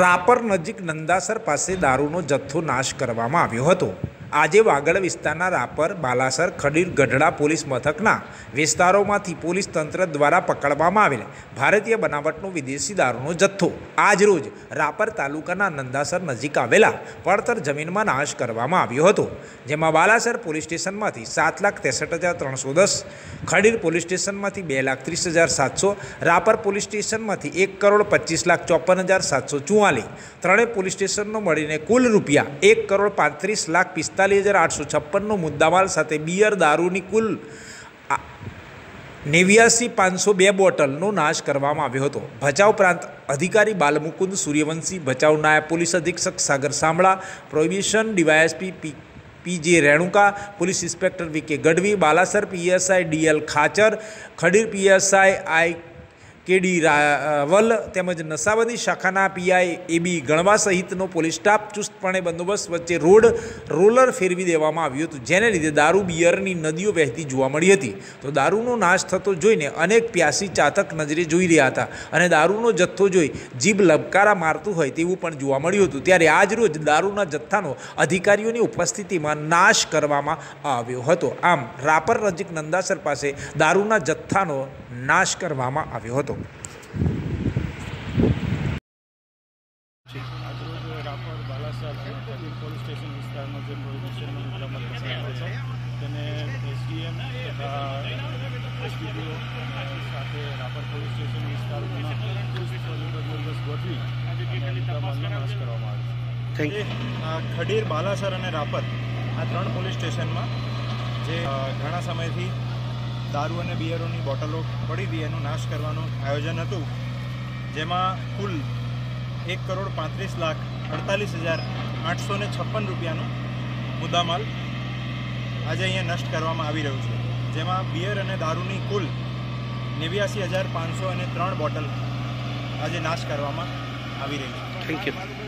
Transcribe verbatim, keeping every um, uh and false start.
રાપર નજીક નંદાસર પાસે દારૂનો જથ્થો નાશ કરવામાં આવ્યો હતો। આજે વાગડ વિસ્તારના રાપર, બાલાસર, ખડીર, ગઢડા પોલીસ મથકના વિસ્તારોમાંથી પોલીસ તંત્ર દ્વારા પકડવામાં આવેલ ભારતીય બનાવટનો વિદેશી દારૂનો જથ્થો આજરોજ રાપર તાલુકાના નંદાસર નજીક આવેલા પડતર જમીનમાં નાશ કરવામાં આવ્યો હતો, જેમાં બાલાસર પોલીસ સ્ટેશનમાંથી સાત લાખ ત્રેસઠ હજાર ત્રણસો દસ, ખડીર પોલીસ સ્ટેશનમાંથી બે લાખ ત્રીસ હજાર સાતસો, રાપર પોલીસ સ્ટેશનમાંથી એક કરોડ પચીસ લાખ ચોપન હજાર સાતસો ચુમ્માલીસ, ત્રણેય પોલીસ સ્ટેશનનો મળીને કુલ રૂપિયા એક કરોડ પાંત્રીસ લાખ પિસ્તાલીસ હજાર આઠસો છપ્પનનો મુદ્દામાલ સાથે બિયર દારૂની કુલ નેવ્યાસી પાંચસો બે બોટલનો નાશ કરવામાં આવ્યો હતો। ભચાઉ પ્રાંત અધિકારી બાલમુકુંદ સૂર્યવંશી, ભચાઉ નાયબ પોલીસ અધિક્ષક Sagar Sambhada, prohibition D Y S P P P J Renuka, police inspector V K Gadhvi, Balasar P S I D L Khachar, Khadir P S I I K D Raval તેમજ નશાબંધી શાખાના પીઆઈ એબી ગણવા સહિતનો પોલીસ સ્ટાફ ચુસ્તપણે બંદોબસ્ત વચ્ચે રોડ રોલર ફેરવી દેવામાં આવ્યું હતું, જેને લીધે દારૂ બિયરની નદીઓ વહેતી જોવા મળી હતી। તો દારૂનો નાશ થતો જોઈને અનેક પ્યાસી ચાતક નજરે જોઈ રહ્યા હતા અને દારૂનો જથ્થો જોઈ જીભ લબકારા મારતું હોય તેવું પણ જોવા મળ્યું હતું। ત્યારે આજ રોજ દારૂના જથ્થાનો અધિકારીઓની ઉપસ્થિતિમાં નાશ કરવામાં આવ્યો હતો। આમ રાપર નજીક નંદાસર પાસે દારૂના જથ્થાનો નાશ કરવામાં આવ્યો હતો। આજરોજ રાપર, બાલાસર પોલીસ સ્ટેશન વિસ્તારમાં જે પ્રોહિબિશનનો મુદ્દામાલ પકડાયો છે તેને એસડીએમ તથા એસડીપીઓ સાથે રાપર પોલીસ સ્ટેશન વિસ્તારમાં બંદોબસ્ત ગોઠવી અને મુદ્દામાલનો નાશ કરવામાં આવ્યો છે। ખડીર, બાલાસર અને રાપર આ ત્રણ પોલીસ સ્ટેશનમાં જે ઘણા સમયથી દારૂ અને બિયરોની બોટલો પડી હતી એનો નાશ કરવાનું આયોજન હતું, જેમાં કુલ એક કરોડ પાંત્રીસ લાખ અડતાલીસ હજાર આઠસો ને છપ્પન રૂપિયાનો મુદ્દામાલ આજે અહીંયા નષ્ટ કરવામાં આવી રહ્યું છે, જેમાં બિયર અને દારૂની કુલ નેવ્યાસી હજાર પાંચસો અને ત્રણ બોટલ આજે નાશ કરવામાં આવી રહી છે। Thank you.